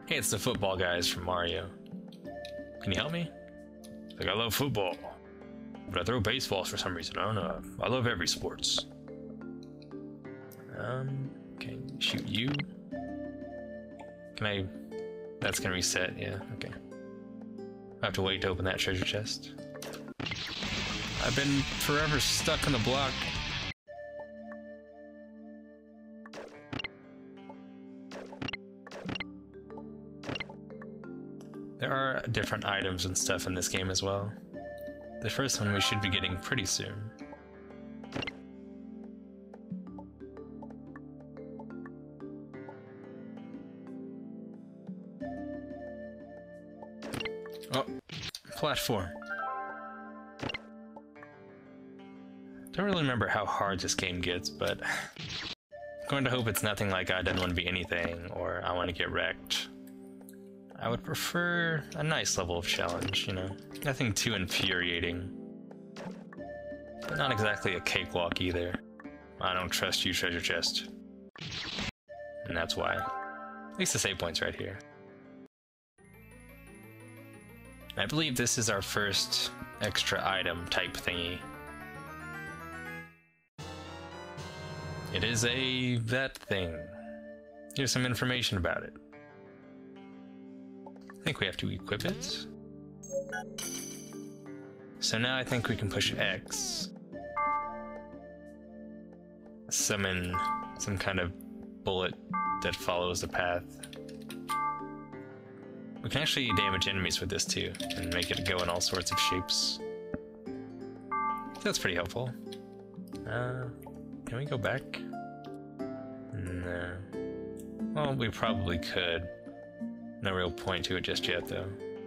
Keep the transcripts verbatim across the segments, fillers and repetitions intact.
Hey, it's the football guys from Mario. Can you help me? Like, I love football, but I throw baseballs for some reason. I don't know. I love every sports. Um, can I shoot you? Can I... That's gonna reset, yeah, okay. I have to wait to open that treasure chest. I've been forever stuck on the block. There are different items and stuff in this game as well. The first one we should be getting pretty soon. Oh, platform. Don't really remember how hard this game gets, but I'm going to hope it's nothing like I didn't want to be anything or I want to get wrecked. I would prefer a nice level of challenge, you know, nothing too infuriating, but not exactly a cakewalk either. I don't trust you, treasure chest. And that's why. At least the save point's right here. I believe this is our first extra item type thingy. It is a that thing. Here's some information about it. I think we have to equip it. So now I think we can push X. Summon some kind of bullet that follows the path. We can actually damage enemies with this too, and make it go in all sorts of shapes. That's pretty helpful. Uh, can we go back? No. Well, we probably could. No real point to it just yet, though.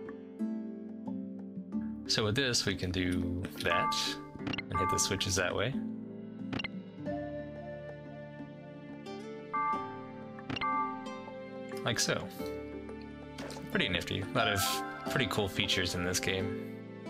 So with this, we can do that, and hit the switches that way. Like so. Pretty nifty. A lot of pretty cool features in this game.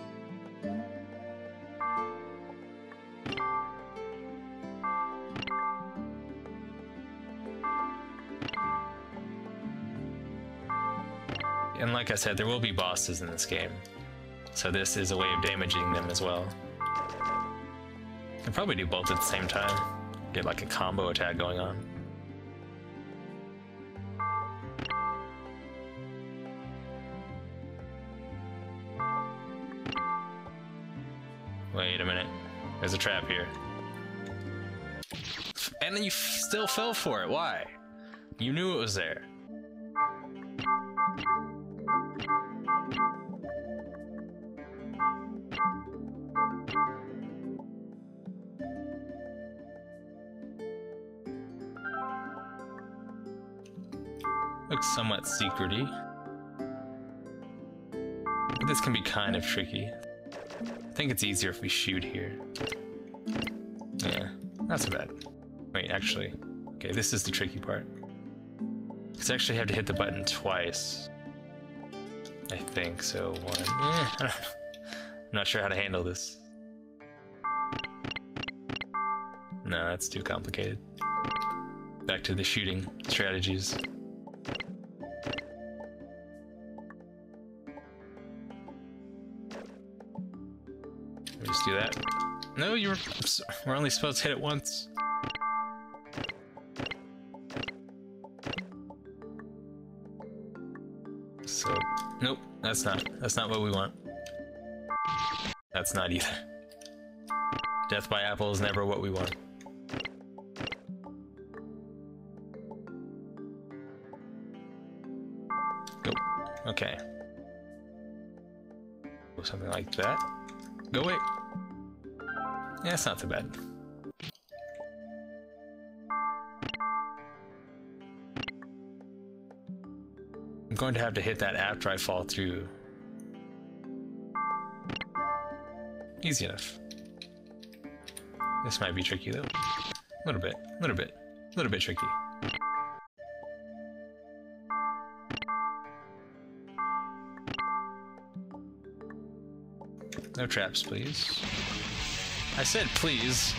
And like I said, there will be bosses in this game, so this is a way of damaging them as well. Can probably do both at the same time. Get like a combo attack going on. Wait a minute. There's a trap here. And then you f still fell for it. Why? You knew it was there. Looks somewhat secrety. But this can be kind of tricky. I think it's easier if we shoot here. Yeah, not so bad. Wait, actually. Okay, this is the tricky part. Because I actually have to hit the button twice. I think, so one... Eh, I don't know. I'm not sure how to handle this. No, that's too complicated. Back to the shooting strategies. Just do that. No, you were... We're only supposed to hit it once. So, nope, that's not. That's not what we want. That's not either. Death by apple is never what we want. Go. Okay. Something like that. Go away. Yeah, it's not too bad. I'm going to have to hit that after I fall through. Easy enough. This might be tricky though. A little bit, a little bit, a little bit tricky. No traps, please. I said please.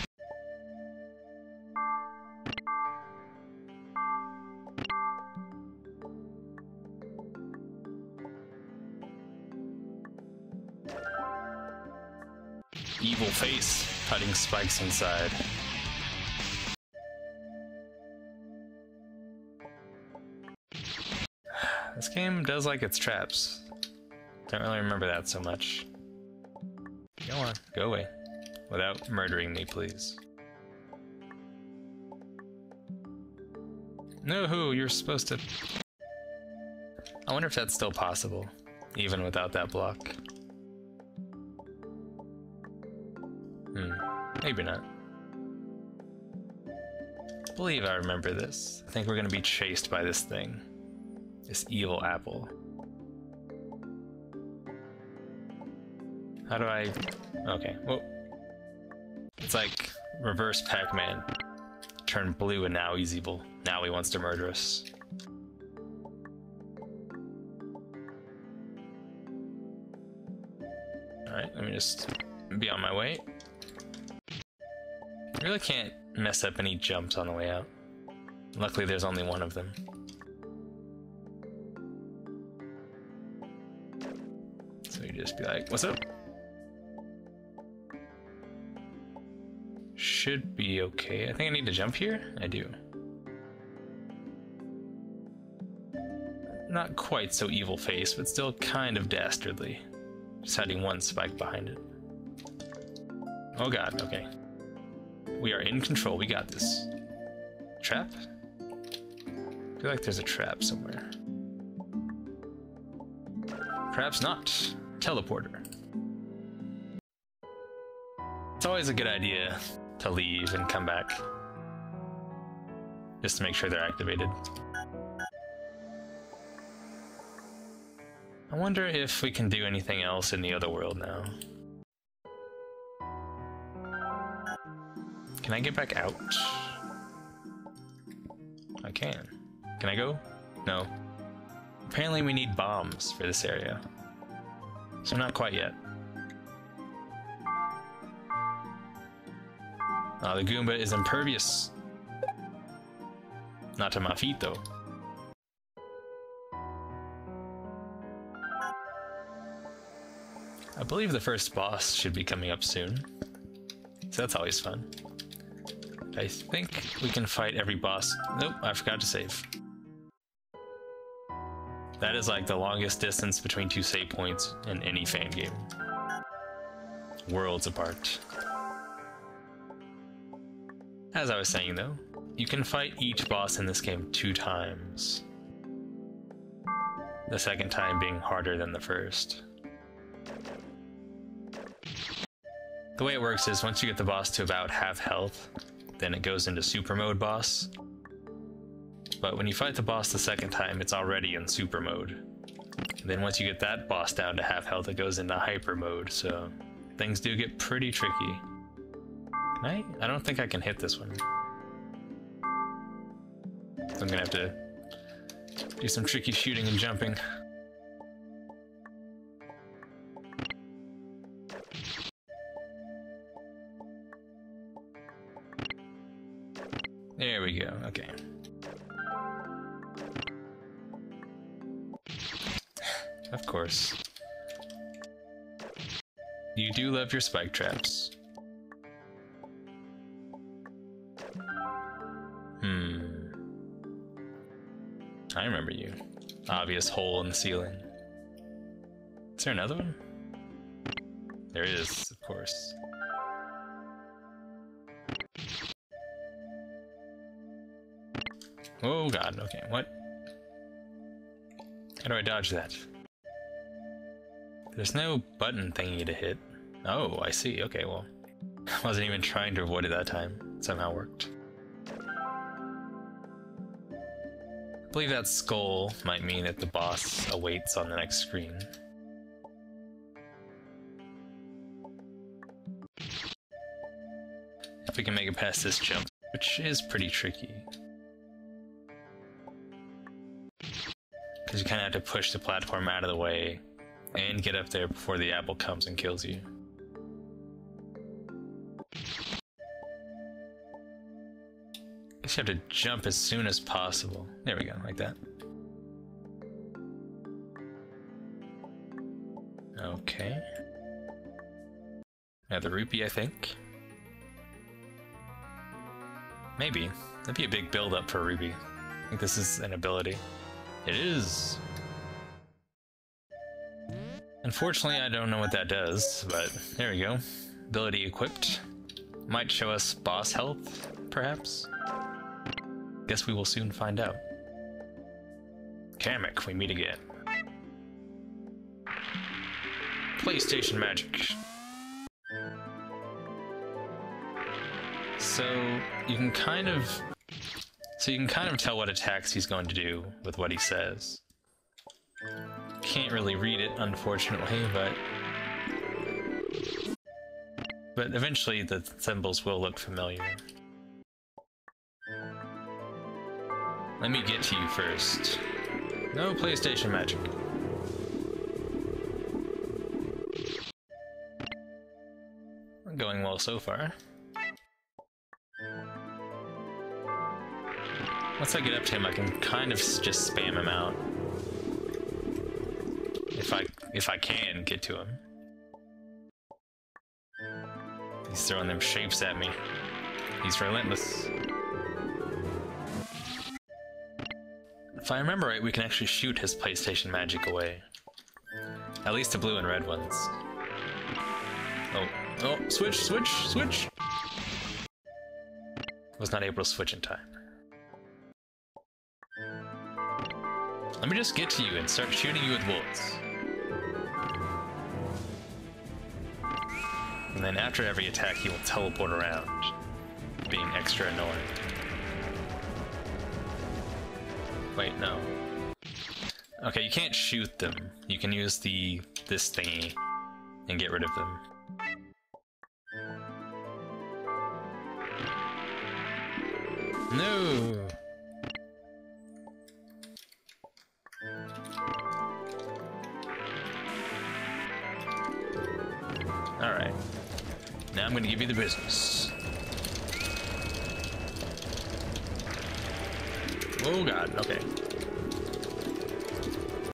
evil face hiding spikes inside. This game does like its traps. Don't really remember that so much. Go on, go away. Without murdering me, please. No, who? You're supposed to... I wonder if that's still possible, even without that block. Hmm, maybe not. I believe I remember this. I think we're gonna be chased by this thing. This evil apple. How do I... Okay, whoa. It's like reverse Pac-Man. Turned blue and now he's evil. Now he wants to murder us. Alright, let me just be on my way. I really can't mess up any jumps on the way out. Luckily there's only one of them. So you just be like, what's up? Should be okay. I think I need to jump here? I do. Not quite so evil face, but still kind of dastardly. Just hiding one spike behind it. Oh god, okay. We are in control, we got this. Trap? I feel like there's a trap somewhere. Perhaps not. Teleporter. It's always a good idea to leave and come back. Just to make sure they're activated. I wonder if we can do anything else in the other world now. Can I get back out? I can. Can I go? No. Apparently we need bombs for this area. So not quite yet. Oh, the Goomba is impervious. Not to my feet, though. I believe the first boss should be coming up soon. So that's always fun. I think we can fight every boss. Nope, I forgot to save. That is like the longest distance between two save points in any fan game. Worlds apart. As I was saying though, you can fight each boss in this game two times. The second time being harder than the first. The way it works is once you get the boss to about half health, then it goes into super mode boss. But when you fight the boss the second time, it's already in super mode. And then once you get that boss down to half health, it goes into hyper mode, so things do get pretty tricky. Can I? I don't think I can hit this one. So I'm gonna have to do some tricky shooting and jumping. There we go, okay. Of course. You do love your spike traps. Hmm. I remember you. Obvious hole in the ceiling. Is there another one? There is, of course. Oh god, okay, what? How do I dodge that? There's no button thingy to hit. Oh, I see, okay, well. I wasn't even trying to avoid it that time. It somehow worked. I believe that skull might mean that the boss awaits on the next screen. If we can make it past this jump, which is pretty tricky. Because you kind of have to push the platform out of the way and get up there before the apple comes and kills you. Guess you have to jump as soon as possible. There we go, like that. Okay. Another rupee, I think. Maybe. That'd be a big build-up for Ruby. I think this is an ability. It is! Unfortunately, I don't know what that does, but there we go. Ability equipped. Might show us boss health, perhaps? Guess we will soon find out. Kamek, we meet again. PlayStation magic. So you can kind of so you can kind of tell what attacks he's going to do with what he says. Can't really read it, unfortunately, but but eventually the symbols will look familiar. Let me get to you first. No PlayStation magic. Going well so far. Once I get up to him, I can kind of just spam him out. If I if I can get to him. He's throwing them shapes at me. He's relentless. If I remember right, we can actually shoot his PlayStation magic away. At least the blue and red ones. Oh, oh, switch, switch, switch! Was not able to switch in time. Let me just get to you and start shooting you with bullets. And then after every attack, he will teleport around, being extra annoying. Wait, no. Okay, you can't shoot them. You can use the this thingy and get rid of them. No! Alright. Now I'm gonna give you the business. Oh god, okay.